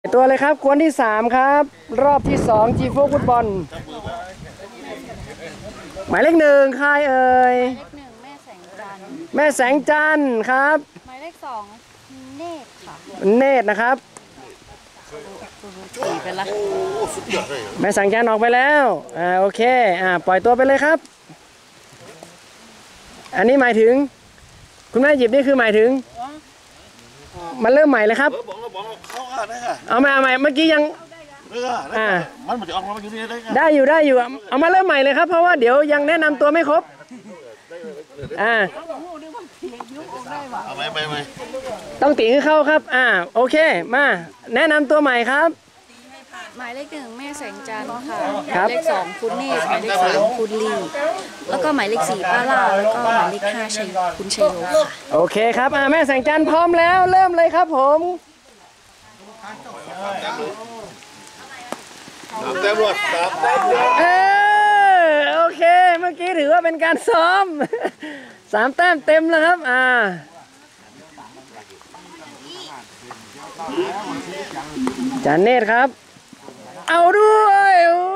ตัวเลยครับกวนที่3ครับรอบที่2จีโฟฟุตบอลหมายเลข1ใครเอ่ยหมายเลข1แม่แสงจันทร์แม่แสงจันทร์ครับหมายเลข2เนตรค่ะเนตรนะครับสี่ไปละแม่แสงจันทร์ออกไปแล้วโอเคปล่อยตัวไปเลยครับอันนี้หมายถึงคุณแม่หยิบนี่คือหมายถึงมันเริ่มใหม่เลยครับเอาใหม่เมื่อกี้ยังมันจะออกมาอยู่นี่ได้อยู่เอามาเริ่มใหม่เลยครับเพราะว่าเดี๋ยวยังแนะนำตัวไม่ครบไม่ต้องตีให้เข้าครับโอเคมาแนะนำตัวใหม่ครับหมายเลข1แม่แสงจันทร์ค่ะหมายเลข2คุณเนตรหมายเลข3คุณลีแล้วก็หมายเลข4ป้าล่าแล้วก็หมายเลข5ชัยคุณชัยโยค่ะโอเคครับแม่แสงจันทร์พร้อมแล้วเริ่มเลยครับผมแต้มรวดโอเคเมื่อกี้ถือว่าเป็นการซ้อม3 แต้มเต็มแล้วครับจานเนตรครับเอาด้วย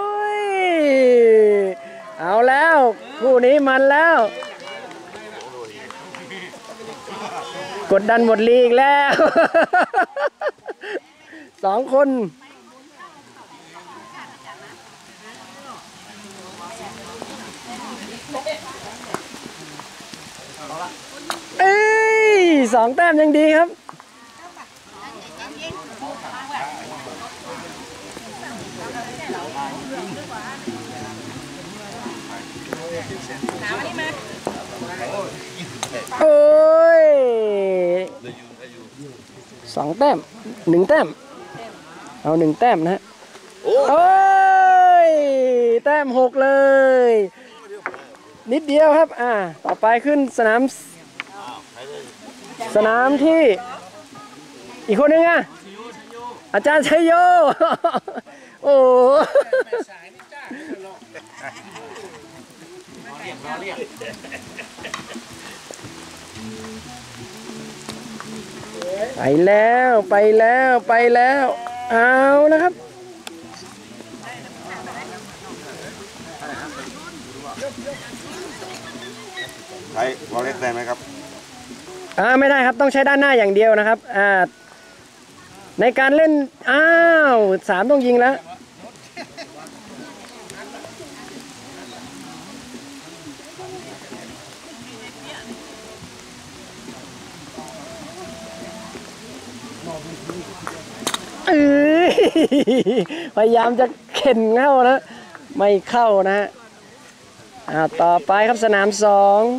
เอาแล้วคู่นี้มันแล้วกดดันหมดลีกแล้ว2 คน2 แต้มยังดีครับโอ้ย2 แต้ม1 แต้มเอา1 แต้มนะฮะโอ้ยแต้ม6เลยนิดเดียวครับต่อไปขึ้นสนามที่อีกคนนึงอาจารย์ชัยโยโอ้ไปแล้วเอาแล้วครับใช้วอลเล็ตได้ไหมครับไม่ได้ครับต้องใช้ด้านหน้าอย่างเดียวนะครับในการเล่น3ต้องยิงแล้วพยายามจะเข็นเข้านะไม่เข้านะต่อไปครับสนาม2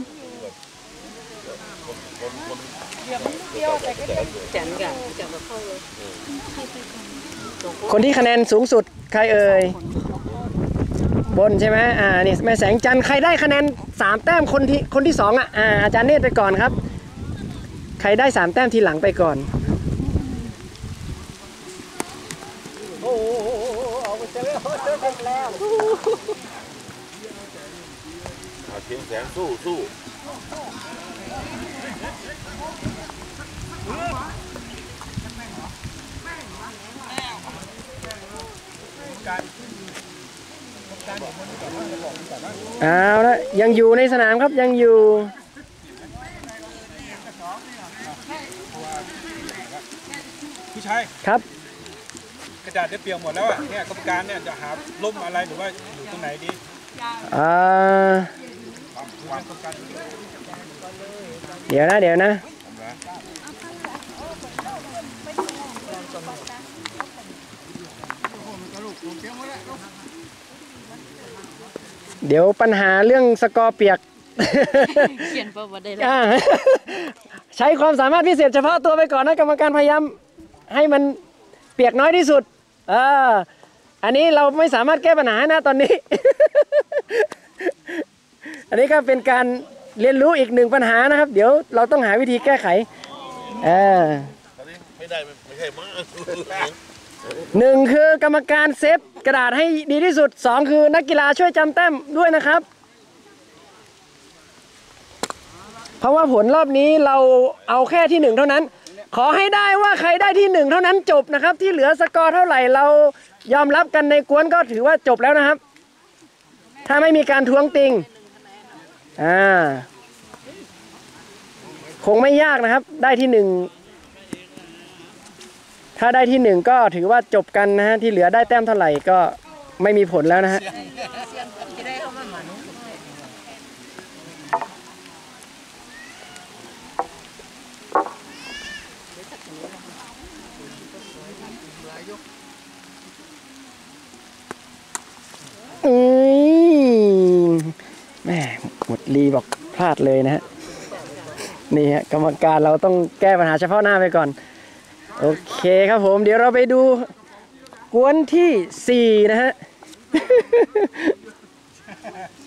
คนที่คะแนนสูงสุดใครเอ่ยบนใช่ไหมนี่แม่แสงจันทร์ใครได้คะแนน3 แต้มคนที่2อาจารย์เนตรไปก่อนครับใครได้3 แต้มทีหลังไปก่อนเทียมแสงสู้เอาละยังอยู่ในสนามครับยังอยู่พี่ชัยครับกระดาษได้เปียกหมดแล้วเนี่ยกรรมการเนี่ยจะหาล่มอะไรหรือว่าอยู่ตรงไหนดีเดี๋ยวนะเดี๋ยวปัญหาเรื่องสกอร์เปียกเขียนประวัติได้เลยใช้ความสามารถพิเศษเฉพาะตัวไปก่อนนะกรรมการพยายามให้มันเปียกน้อยที่สุดอันนี้เราไม่สามารถแก้ปัญหานะตอนนี้ อันนี้ก็เป็นการเรียนรู้อีก1 ปัญหานะครับเดี๋ยวเราต้องหาวิธีแก้ไขไม่ได้ไม่ใช่มาก 1คือกรรมการเซฟกระดาษให้ดีที่สุด2คือนักกีฬาช่วยจำแต้มด้วยนะครับเพราะว่าผลรอบนี้เราเอาแค่ที่1เท่านั้นขอให้ได้ว่าใครได้ที่1เท่านั้นจบนะครับ ที่เหลือสกอร์เท่าไหร่เรายอมรับกันในกวนก็ถือว่าจบแล้วนะครับ ถ้าไม่มีการท้วงติงคงไม่ยากนะครับ ได้ที่1ถ้าได้ที่1ก็ถือว่าจบกันนะฮะที่เหลือได้แต้มเท่าไหร่ก็ไม่มีผลแล้วนะฮะแม่หมดลีบอกพลาดเลยนะฮะนี่ฮะกรรมการเราต้องแก้ปัญหาเฉพาะหน้าไปก่อนโอเคครับผมเดี๋ยวเราไปดูกวนที่4นะฮะ